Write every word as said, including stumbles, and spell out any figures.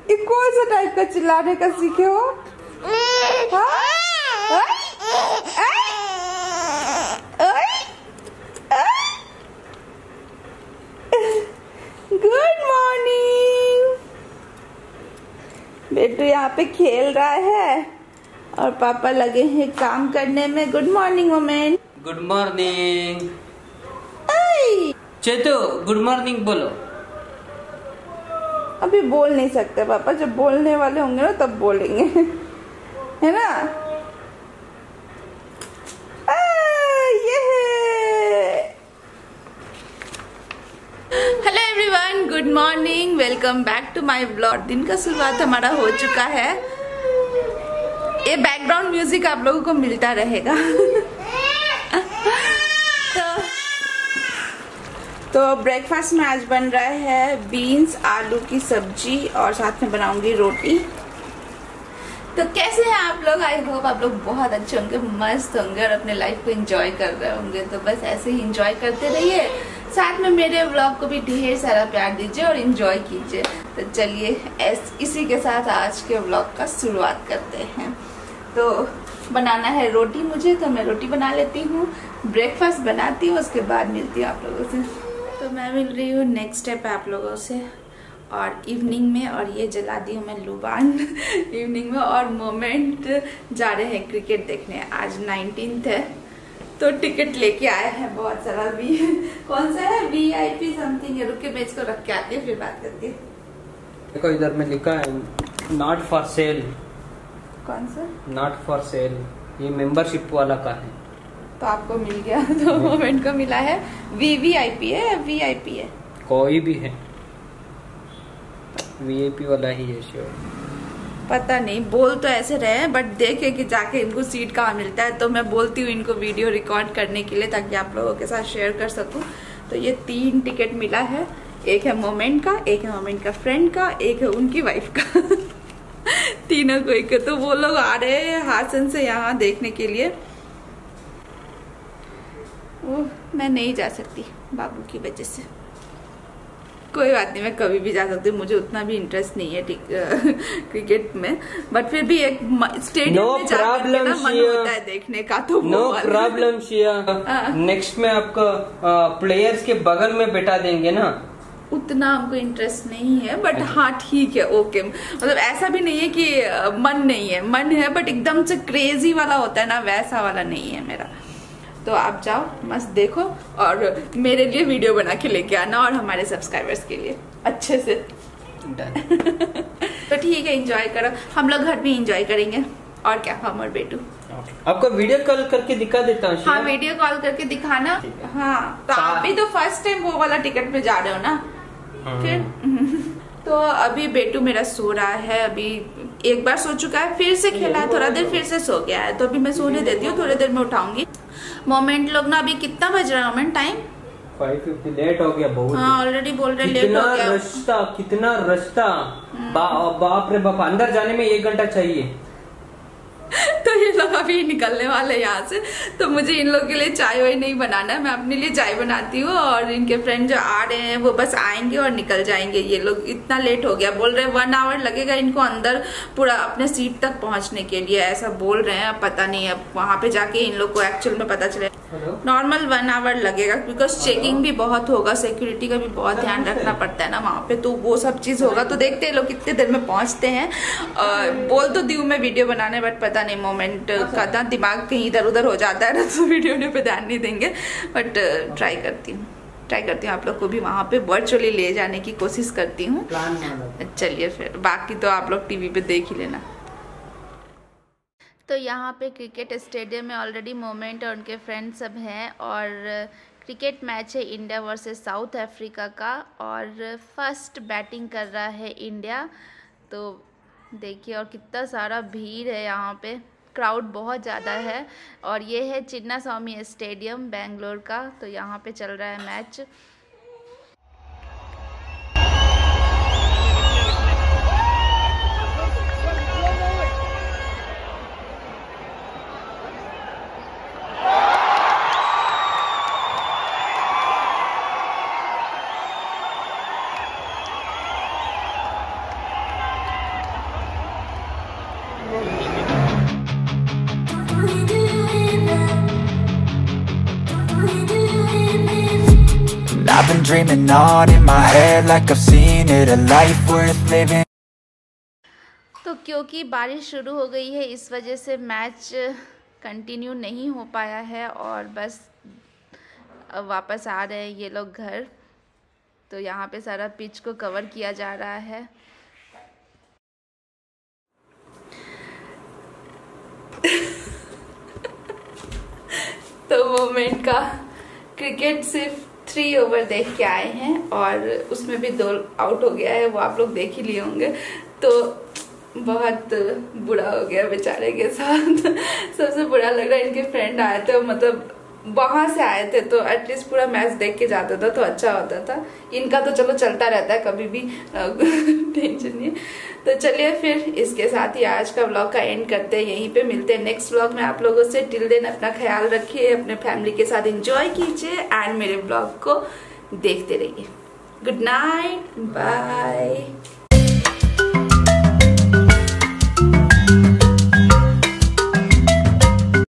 ये कौन सा टाइप का चिल्लाने का सीखे हो? Good morning. बेटू यहाँ पे खेल रहा है और पापा लगे हैं काम करने में। Good morning Moment. Good morning. Chetu good morning बोलो। अभी बोल नहीं सकते पापा, जब बोलने वाले होंगे ना तब बोलेंगे, है ना? आ, ये hello everyone, good morning, welcome back to my blog. दिन का शुरुआत हमारा हो चुका है। ये बैकग्राउंड म्यूजिक आप लोगों को मिलता रहेगा। तो तो ब्रेकफास्ट में आज बन रहा है बीन्स आलू की सब्जी और साथ में बनाऊंगी रोटी। तो कैसे हैं आप लोग? आई होप आप लोग बहुत अच्छे होंगे, मस्त होंगे और अपने लाइफ को एंजॉय कर रहे होंगे। तो बस ऐसे ही एंजॉय करते रहिए, साथ में मेरे व्लॉग को भी ढेर सारा प्यार दीजिए और एंजॉय कीजिए। तो चलिए इसी के साथ आज के व्लॉग का शुरुआत करते हैं। तो बनाना है रोटी मुझे, तो मैं रोटी बना लेती हूँ, ब्रेकफास्ट बनाती हूँ, उसके बाद मिलती हूँ आप लोगों से। तो मैं मिल रही हूँ नेक्स्ट स्टेप आप लोगों से और इवनिंग में, और ये जला दी हूँ मैं लुबान इवनिंग में। और मोमेंट जा रहे हैं क्रिकेट देखने, आज नाइनटीन्थ है तो टिकट लेके आया है बहुत सारा। वी कौन सा है? वी आई पी समथिंग है। रुक के मैं इसको रख के आती हूँ, फिर बात करती हूँ। देखो इधर में लिखा है नॉट फॉर सेल। कौन सा? नॉट फॉर सेल, ये मेंबरशिप वाला का है। तो आपको मिल गया, तो मोमेंट को मिला है। वी वी आई पी है, वी आई पी है, कोई भी है, वी आई पी वाला ही है श्योर। पता नहीं, बोल तो ऐसे रहे बट देखे कि जाके इनको सीट कहाँ मिलता है। तो मैं बोलती हूँ इनको वीडियो रिकॉर्ड करने के लिए ताकि आप लोगों के साथ शेयर कर सकूँ। तो ये तीन टिकट मिला है, एक है मोमेंट का, एक है मोमेंट का फ्रेंड का, एक है उनकी वाइफ का। तीनों को एक। तो वो लोग आ रहे हैं हासन से यहाँ देखने के लिए। वो मैं नहीं जा सकती बाबू की वजह से। कोई बात नहीं, मैं कभी भी जा सकती हूँ, मुझे उतना भी इंटरेस्ट नहीं है क्रिकेट में, बट फिर भी एक स्टेडियम no में जाकर ना मन होता है देखने का। तो नो प्रॉब्लम शिया, नेक्स्ट में आपको प्लेयर्स के बगल में बैठा देंगे ना। उतना हमको इंटरेस्ट नहीं है बट हाँ ठीक है, ओके। मतलब ऐसा भी नहीं है कि मन नहीं है, मन है बट एकदम से क्रेजी वाला होता है ना, वैसा वाला नहीं है मेरा। तो आप जाओ मस्त देखो और मेरे लिए वीडियो बना के लेके आना और हमारे सब्सक्राइबर्स के लिए अच्छे से। तो ठीक है, एंजॉय करो, हम लोग घर में एंजॉय करेंगे और क्या, हम और बेटू। आपको वीडियो कॉल करके दिखा देता हूँ। हाँ वीडियो कॉल करके दिखाना। हाँ तो आप भी तो फर्स्ट टाइम वो वाला टिकट पे जा रहे हो ना। फिर तो अभी बेटू मेरा सो रहा है, अभी एक बार सो चुका है, फिर से खेला है थोड़ा देर, फिर से सो गया है। तो अभी मैं सोने देती हूँ, थोड़ी देर में उठाऊंगी। मोमेंट लोग ना, अभी कितना बज रहा है Moment? Time five fifty. Late हो गया बहुत। हाँ ऑलरेडी बोल रहे लेट हो गया। रास्ता कितना रास्ता, बा, बाप रे बाप, अंदर जाने में एक घंटा चाहिए। तो ये लोग अभी निकलने वाले हैं यहाँ से, तो मुझे इन लोग के लिए चाय वाय नहीं बनाना है, मैं अपने लिए चाय बनाती हूँ। और इनके फ्रेंड जो आ रहे हैं वो बस आएंगे और निकल जाएंगे। ये लोग इतना लेट हो गया, बोल रहे हैं वन आवर लगेगा इनको अंदर पूरा अपने सीट तक पहुँचने के लिए, ऐसा बोल रहे हैं। अब पता नहीं, अब वहाँ पे जाके इन लोग को एक्चुअल में पता चले। नॉर्मल वन आवर लगेगा बिकॉज चेकिंग भी बहुत होगा, सिक्योरिटी का भी बहुत ध्यान रखना पड़ता है ना वहाँ पे, तो वो सब चीज होगा। तो देखते हैं लोग कितने देर में पहुँचते हैं। बोल तो दी हूँ मैं वीडियो बनाने, बट पता नहीं मोमेंट का ना दिमाग कहीं इधर उधर हो जाता है ना, तो वीडियो पे ध्यान नहीं देंगे। बट ट्राई करती हूँ ट्राई करती हूँ आप लोग को भी वहाँ पे वर्चुअली ले जाने की कोशिश करती हूँ। चलिए फिर, बाकी तो आप लोग टीवी पे देख ही लेना। तो यहाँ पे क्रिकेट स्टेडियम में ऑलरेडी मोमेंट और उनके फ्रेंड सब हैं और क्रिकेट मैच है इंडिया वर्सेस साउथ अफ्रीका का, और फर्स्ट बैटिंग कर रहा है इंडिया। तो देखिए, और कितना सारा भीड़ है यहाँ पे, क्राउड बहुत ज़्यादा है। और ये है चिन्ना स्वामी स्टेडियम बेंगलोर का, तो यहाँ पे चल रहा है match. I've been dreaming on in my head like I've seen it, a life worth living. तो क्योंकि बारिश शुरू हो गई है इस वजह से मैच कंटिन्यू नहीं हो पाया है और बस अब वापस आ रहे हैं ये लोग घर। तो यहाँ पे सारा पिच को कवर किया जा रहा है। तो मोमेंट का क्रिकेट सिर्फ थ्री ओवर देख के आए हैं और उसमें भी दो आउट हो गया है, वो आप लोग देख ही लिए होंगे। तो बहुत बुरा हो गया बेचारे के साथ। सबसे बुरा लग रहा है इनके फ्रेंड आए थे, मतलब वहां से आए थे, तो एटलीस्ट पूरा मैच देख के जाता था तो अच्छा होता था। इनका तो चलो चलता रहता है कभी भी, टेंशन नहीं। तो चलिए फिर इसके साथ ही आज का व्लॉग का एंड करते हैं, यहीं पे मिलते हैं नेक्स्ट व्लॉग में आप लोगों से। टिल देन अपना ख्याल रखिए, अपने फैमिली के साथ एंजॉय कीजिए एंड मेरे व्लॉग को देखते रहिए। Good night, bye.